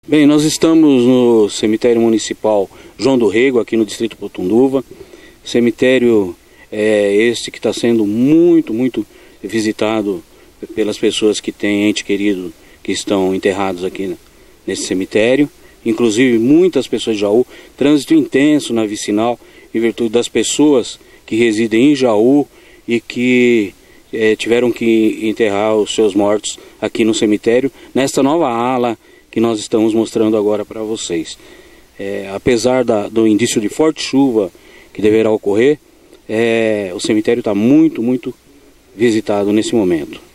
Bem, nós estamos no cemitério municipal João do Rego, aqui no distrito Potunduva. Cemitério este que está sendo muito visitado pelas pessoas que têm ente querido que estão enterrados aqui nesse cemitério. Inclusive muitas pessoas de Jaú, trânsito intenso na vicinal, em virtude das pessoas que residem em Jaú e que tiveram que enterrar os seus mortos aqui no cemitério, nesta nova ala que nós estamos mostrando agora para vocês. Apesar do indício de forte chuva que deverá ocorrer, o cemitério está muito visitado nesse momento.